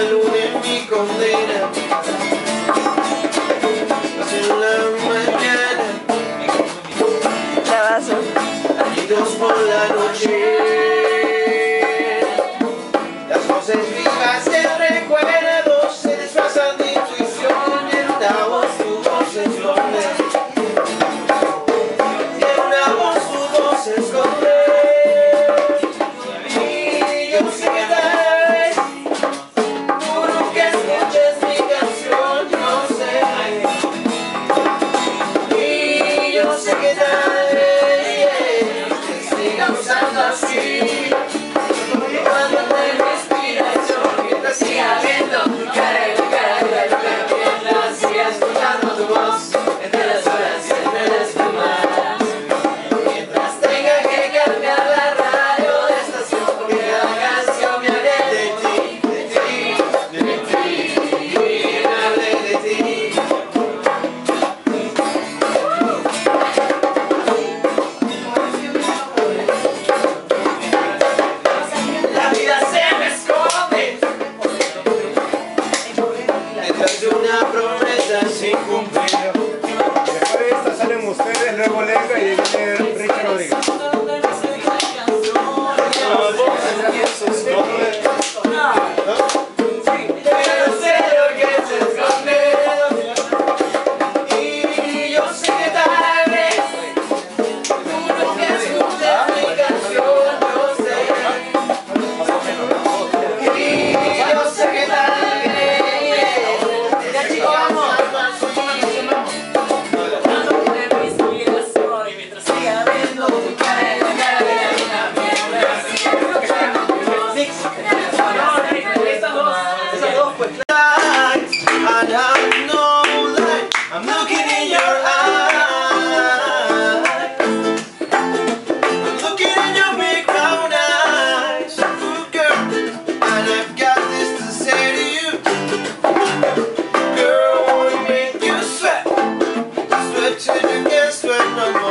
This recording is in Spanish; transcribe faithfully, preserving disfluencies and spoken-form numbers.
luna en mi condena. En la mañana, y dos por la noche. Las voces vivas del recuerdo se disfrazan de intuición y en una voz tu voz se esconde. Y en una voz tu voz se esconde. Y yo sé que tal vez tú nunca escuches mi canción, no sé. Y yo sé que tal vez te siga usando así. Cuando te respiración, que te siga viendo tu cara y la cara de la luna, mientras siga escuchando tu voz entre las horas y entre las plumas. Mientras tenga que cambiar la radio de estación, porque la canción me hable de ti, de ti, de ti, me hable de ti. La vida se me esconde detrás de una promesa sin cumplir. Después de esta salen ustedes, luego Olenka y viene Richard Rodríguez. Pero sé lo que se esconde. Y yo sé que tal vez tú nunca escuches mi canción, yo sé. Y yo sé que tal vez ya chico, vamos. Mientras siga viendo tu cara en la cara de la luna, mientras siga esas dos pues. And I know that I'm looking in your eyes. I'm looking in your big brown eyes, ooh, girl. And I've got this to say to you, girl, I wanna make you sweat, sweat till you can't sweat no more.